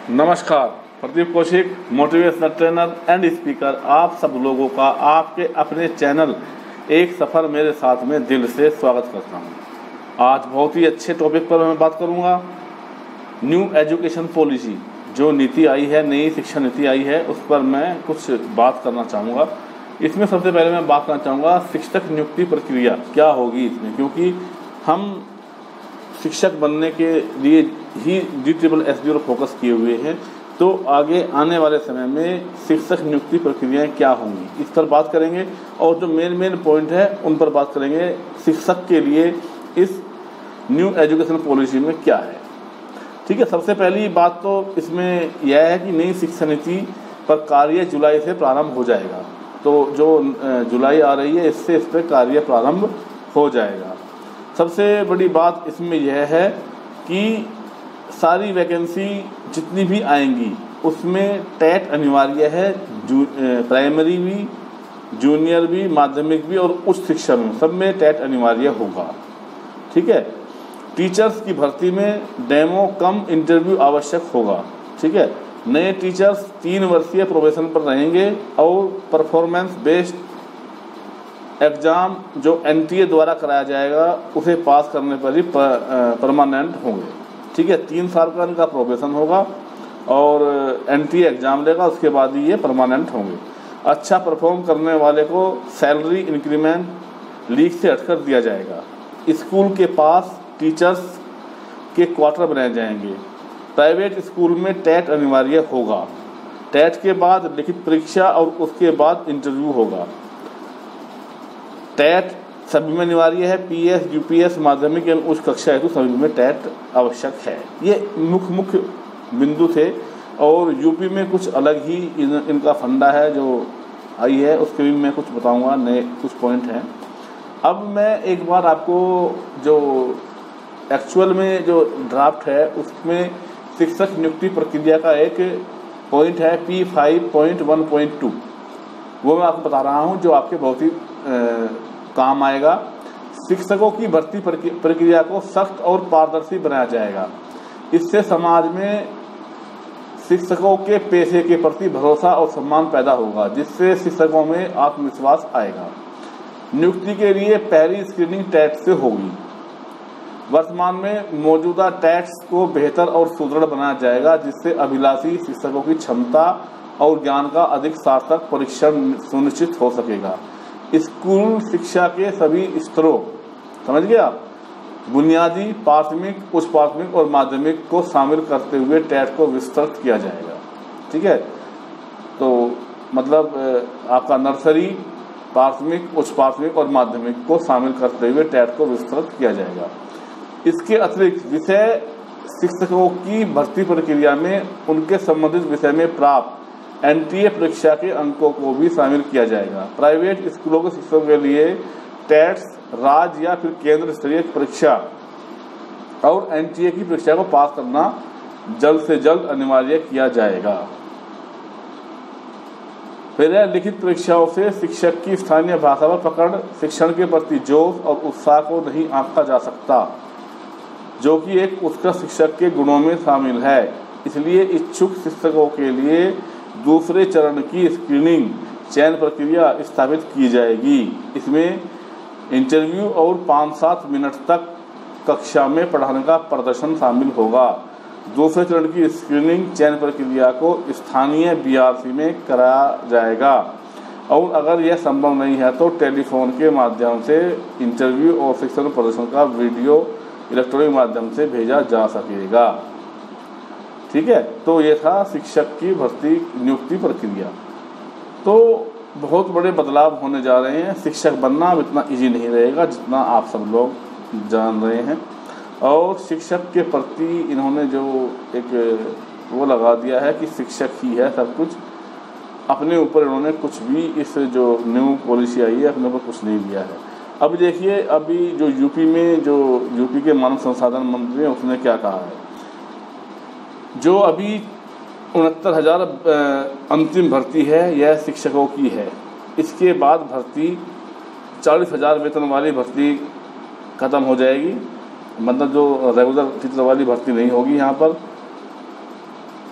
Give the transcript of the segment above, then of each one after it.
नमस्कार, Pradeep Kaushik, motivational trainer and speaker, आप सब लोगों का आपके अपने चैनल एक सफ़र मेरे साथ में दिल से स्वागत करता हूं। आज बहुत ही अच्छे टॉपिक पर मैं बात करूंगा। न्यू एजुकेशन पॉलिसी जो नीति आई है, नई शिक्षा नीति आई है, उस पर मैं कुछ बात करना चाहूँगा। इसमें सबसे पहले मैं बात करना चाहूँगा शिक्षक नियुक्ति प्रक्रिया क्या होगी इसमें, क्योंकि हम शिक्षक बनने के लिए ही DSSB पर फोकस किए हुए हैं, तो आगे आने वाले समय में शिक्षक नियुक्ति प्रक्रियाएं क्या होंगी इस पर बात करेंगे, और जो मेन पॉइंट है उन पर बात करेंगे। शिक्षक के लिए इस न्यू एजुकेशन पॉलिसी में क्या है, ठीक है। सबसे पहली बात तो इसमें यह है कि नई शिक्षा नीति पर कार्य जुलाई से प्रारंभ हो जाएगा। तो जो जुलाई आ रही है, इससे इस पर कार्य प्रारंभ हो जाएगा। सबसे बड़ी बात इसमें यह है कि सारी वैकेंसी जितनी भी आएंगी उसमें टेट अनिवार्य है। प्राइमरी भी, जूनियर भी, माध्यमिक भी और उच्च शिक्षा में, सब में टेट अनिवार्य होगा, ठीक है। टीचर्स की भर्ती में डेमो कम इंटरव्यू आवश्यक होगा, ठीक है। नए टीचर्स 3 वर्षीय प्रोबेशन पर रहेंगे और परफॉर्मेंस बेस्ड एग्ज़ाम जो NTA द्वारा कराया जाएगा उसे पास करने पर ही परमानेंट होंगे, ठीक है। 3 साल का इनका प्रोबेशन होगा और NTA एग्ज़ाम लेगा, उसके बाद ही ये परमानेंट होंगे। अच्छा परफॉर्म करने वाले को सैलरी इंक्रीमेंट लीग से हटकर दिया जाएगा। स्कूल के पास टीचर्स के क्वार्टर बनाए जाएंगे। प्राइवेट स्कूल में टेट अनिवार्य होगा। टेट के बाद लिखित परीक्षा और उसके बाद इंटरव्यू होगा। टेट सभी में अनिवार्य है। PS, UPS, माध्यमिक एवं उच्च कक्षा हेतु सभी में टेट आवश्यक है। ये मुख्य बिंदु थे, और यूपी में कुछ अलग ही इनका फंडा है जो आई है, उसके भी मैं कुछ बताऊंगा, नए कुछ पॉइंट हैं। अब मैं एक बार आपको जो एक्चुअल में जो ड्राफ्ट है उसमें शिक्षक नियुक्ति प्रक्रिया का एक पॉइंट है P5.1.2, वो मैं आपको बता रहा हूँ जो आपके बहुत ही काम आएगा। शिक्षकों की भर्ती प्रक्रिया को सख्त और पारदर्शी बनाया जाएगा। इससे समाज में शिक्षकों के पेशे के प्रति भरोसा और सम्मान पैदा होगा, जिससे शिक्षकों में आत्मविश्वास आएगा। नियुक्ति के लिए पहली स्क्रीनिंग टेट से होगी। वर्तमान में मौजूदा टेट्स को बेहतर और सुदृढ़ बनाया जाएगा, जिससे अभिलाषी शिक्षकों की क्षमता और ज्ञान का अधिक सार्थक परीक्षण सुनिश्चित हो सकेगा। स्कूल शिक्षा के सभी स्तरों, समझ गए आप, बुनियादी, प्राथमिक, उच्च प्राथमिक और माध्यमिक को शामिल करते हुए टेट को विस्तृत किया जाएगा, ठीक है। तो मतलब आपका नर्सरी, प्राथमिक, उच्च प्राथमिक और माध्यमिक को शामिल करते हुए टेट को विस्तृत किया जाएगा। इसके अतिरिक्त विषय शिक्षकों की भर्ती प्रक्रिया में उनके संबंधित विषय में प्राप्त NTA परीक्षा के अंकों को भी शामिल किया जाएगा। प्राइवेट स्कूलों के शिक्षकों के लिए टेट्स, राज्य या फिर केंद्र स्तरीय परीक्षा और NTA की परीक्षा को पास करना जल्द से जल्द अनिवार्य किया जाएगा। फिर है लिखित परीक्षाओं से शिक्षक की स्थानीय भाषा पर पकड़, शिक्षण के प्रति जोश और उत्साह को नहीं आंका जा सकता, जो कि एक उत्कृष्ट शिक्षक के गुणों में शामिल है। इसलिए इच्छुक शिक्षकों के लिए दूसरे चरण की स्क्रीनिंग चयन प्रक्रिया स्थापित की जाएगी। इसमें इंटरव्यू और 5-7 मिनट तक कक्षा में पढ़ाने का प्रदर्शन शामिल होगा। दूसरे चरण की स्क्रीनिंग चयन प्रक्रिया को स्थानीय BRC में कराया जाएगा, और अगर यह संभव नहीं है तो टेलीफोन के माध्यम से इंटरव्यू और शिक्षण प्रदर्शन का वीडियो इलेक्ट्रॉनिक माध्यम से भेजा जा सकेगा, ठीक है। तो ये था शिक्षक की भर्ती नियुक्ति प्रक्रिया। तो बहुत बड़े बदलाव होने जा रहे हैं। शिक्षक बनना अब इतना इजी नहीं रहेगा जितना आप सब लोग जान रहे हैं, और शिक्षक के प्रति इन्होंने जो एक वो लगा दिया है कि शिक्षक ही है सब कुछ, अपने ऊपर इन्होंने कुछ भी इस जो न्यू पॉलिसी आई है अपने ऊपर कुछ नहीं लिया है। अब देखिए, अभी जो यूपी में जो यूपी के मानव संसाधन मंत्री हैं उसने क्या कहा है, जो अभी 69,000 अंतिम भर्ती है यह शिक्षकों की है। इसके बाद भर्ती 40,000 वेतन वाली भर्ती ख़त्म हो जाएगी, मतलब जो रेगुलर टीचर वाली भर्ती नहीं होगी यहाँ पर।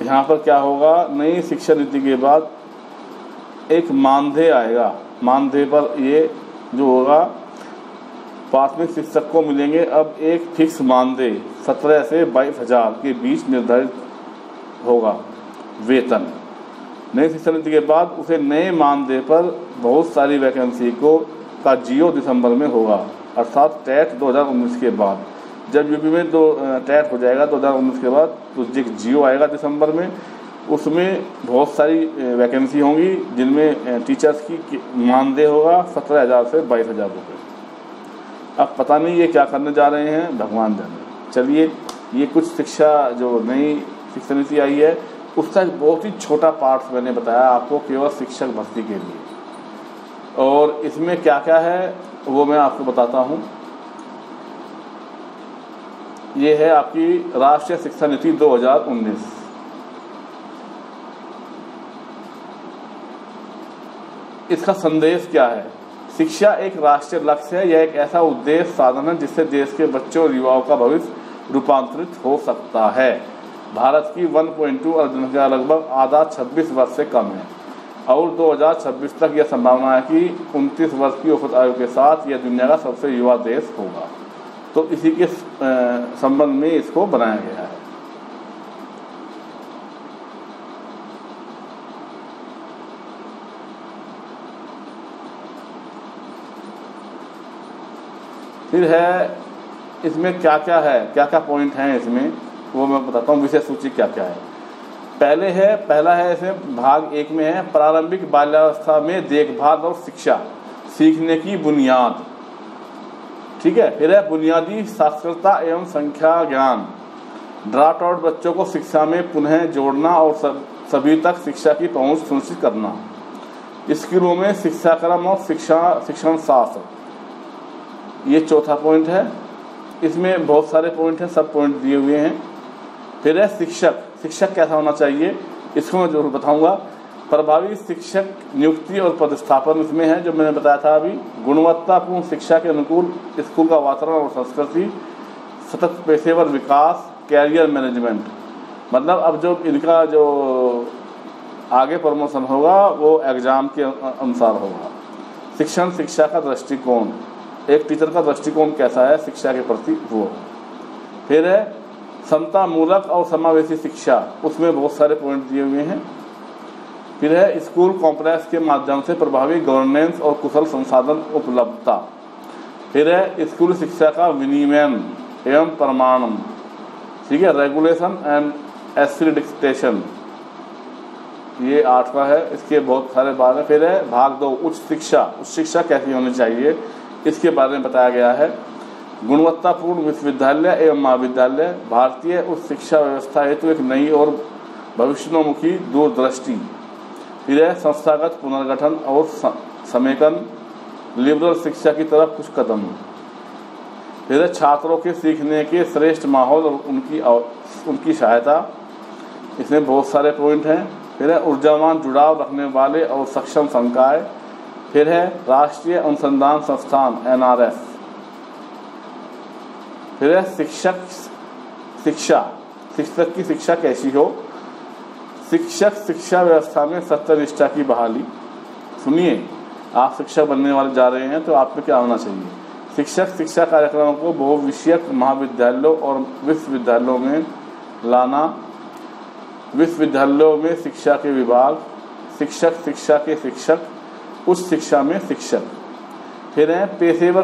यहाँ पर क्या होगा, नई शिक्षा नीति के बाद एक मानदेय आएगा। मानदेय पर ये जो होगा प्राथमिक शिक्षक को मिलेंगे अब एक फिक्स मानदेय 17 से 22,000 के बीच निर्धारित होगा वेतन। नई शिक्षा नीति के बाद उसे नए मानदेय पर बहुत सारी वैकेंसी का जियो दिसंबर में होगा, अर्थात टेट 2019 के बाद। जब यूपी में टेट हो जाएगा 2019 के बाद तो जियो आएगा दिसंबर में, उसमें बहुत सारी वैकेंसी होंगी जिनमें टीचर्स की मानदेय होगा 17,000 से 22,000 रुपये। अब पता नहीं ये क्या करने जा रहे हैं, भगवान जाने। चलिए, ये कुछ शिक्षा जो नई शिक्षा नीति आई है उसका एक बहुत ही छोटा पार्ट मैंने बताया आपको, केवल शिक्षक भर्ती के लिए। और इसमें क्या क्या है वो मैं आपको बताता हूँ। ये है आपकी राष्ट्रीय शिक्षा नीति 2019। इसका संदेश क्या है? शिक्षा एक राष्ट्रीय लक्ष्य है। यह एक ऐसा उद्देश्य साधन है जिससे देश के बच्चों और युवाओं का भविष्य रूपांतरित हो सकता है। भारत की 1.2 अरब जनसंख्या लगभग आधा 26 वर्ष से कम है और 2026 तक यह संभावना है कि 29 वर्ष की औसत आयु के साथ यह दुनिया का सबसे युवा देश होगा। तो इसी के संबंध में इसको बनाया गया है। फिर है इसमें क्या क्या है, क्या क्या पॉइंट हैं इसमें, वो मैं बताता हूँ। विषय सूची क्या क्या है। पहला है इसमें भाग 1 में है प्रारंभिक बाल्यावस्था में देखभाल और शिक्षा, सीखने की बुनियाद। ठीक है। फिर है बुनियादी साक्षरता एवं संख्या ज्ञान, ड्रॉप आउट बच्चों को शिक्षा में पुनः जोड़ना और सभी तक शिक्षा की पहुंच सुनिश्चित करना। स्कूलों में शिक्षाक्रम और शिक्षण शास्त्र, ये चौथा पॉइंट है। इसमें बहुत सारे पॉइंट हैं, सब पॉइंट दिए हुए हैं। फिर है शिक्षक कैसा होना चाहिए, इसको मैं जरूर बताऊंगा। प्रभावी शिक्षक नियुक्ति और पदस्थापन इसमें है जो मैंने बताया था अभी। गुणवत्तापूर्ण शिक्षा के अनुकूल स्कूल का वातावरण और संस्कृति, सतत पेशेवर विकास, कैरियर मैनेजमेंट, मतलब अब जो इनका जो आगे प्रमोशन होगा वो एग्जाम के अनुसार होगा। शिक्षा का दृष्टिकोण, एक टीचर का दृष्टिकोण कैसा है शिक्षा के प्रति वो। फिर है समतामूलक और समावेशी शिक्षा, उसमें बहुत सारे पॉइंट दिए हुए हैं। फिर है स्कूल कॉम्प्लेक्स के माध्यम से प्रभावी गवर्नेंस और कुशल संसाधन उपलब्धता। फिर है स्कूल शिक्षा का विनियमन एवं प्रमाणन, ठीक है, रेगुलेशन एंड एक्रेडिटेशन, ये 8वां है। इसके बहुत सारे बारे। फिर है भाग 2 उच्च शिक्षा कैसी होनी चाहिए, इसके बारे में बताया गया है। गुणवत्तापूर्ण विश्वविद्यालय एवं महाविद्यालय, भारतीय उच्च शिक्षा व्यवस्था हेतु एक नई और भविष्योन्मुखी दूरदृष्टि। फिर है संस्थागत पुनर्गठन और समेकन, लिबरल शिक्षा की तरफ कुछ कदम। फिर है छात्रों के सीखने के श्रेष्ठ माहौल और उनकी सहायता, इसमें बहुत सारे पॉइंट हैं। फिर है ऊर्जावान जुड़ाव रखने वाले और सक्षम संकाय। फिर है राष्ट्रीय अनुसंधान संस्थान NRS। फिर है शिक्षक की शिक्षा कैसी हो, शिक्षा व्यवस्था में सत्यनिष्ठा की बहाली। सुनिए, आप शिक्षक बनने वाले जा रहे हैं तो आप में क्या होना चाहिए। शिक्षा कार्यक्रमों को बहुविषयक महाविद्यालयों और विश्वविद्यालयों में लाना, विश्वविद्यालयों में शिक्षा के विभाग, शिक्षा के शिक्षक, उच्च शिक्षा में शिक्षक। फिर है पेशेवर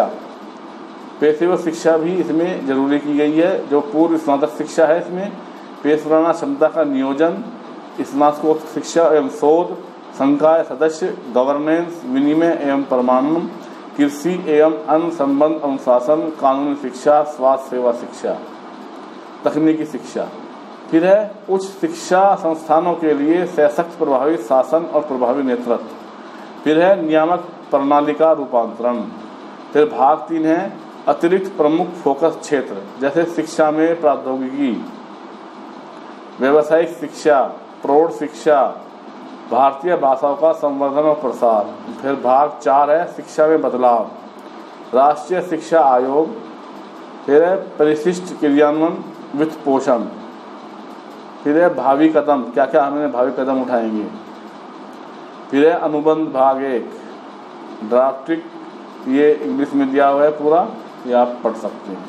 शिक्षा भी इसमें जरूरी की गई है। जो पूर्व स्नातक शिक्षा है इसमें पेशवाना क्षमता का नियोजन, स्नातकोत्तर शिक्षा एवं शोध, संकाय सदस्य, गवर्नेंस, विनिमय एवं प्रमाणन, कृषि एवं अन्य संबंध अनुशासन, कानूनी शिक्षा, स्वास्थ्य सेवा शिक्षा, तकनीकी शिक्षा। फिर है उच्च शिक्षा संस्थानों के लिए सशक्त प्रभावी शासन और प्रभावी नेतृत्व। फिर है नियामक प्रणाली का रूपांतरण। फिर भाग 3 है अतिरिक्त प्रमुख फोकस क्षेत्र, जैसे शिक्षा में प्रौद्योगिकी, व्यावसायिक शिक्षा, प्रौढ़ शिक्षा, भारतीय भाषाओं का संवर्धन और प्रसार। फिर भाग 4 है शिक्षा में बदलाव, राष्ट्रीय शिक्षा आयोग। फिर है परिशिष्ट क्रियान्वयन वित्त पोषण। फिर है भावी कदम, क्या क्या हमें भावी कदम उठाएंगे। फिर है अनुबंध भाग 1 ड्राफ्टिंग, ये इंग्लिश में दिया हुआ है पूरा, ये आप पढ़ सकते हैं।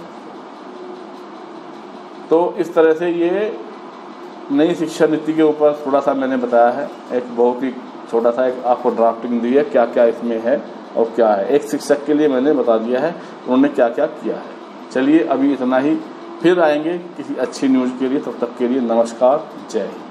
तो इस तरह से ये नई शिक्षा नीति के ऊपर थोड़ा सा मैंने बताया है, एक बहुत ही छोटा सा एक आपको ड्राफ्टिंग दी है, क्या क्या इसमें है और क्या है। एक शिक्षक के लिए मैंने बता दिया है उन्होंने क्या क्या किया है। चलिए अभी इतना ही, फिर आएंगे किसी अच्छी न्यूज़ के लिए, तब तक के लिए नमस्कार, जय हिंद।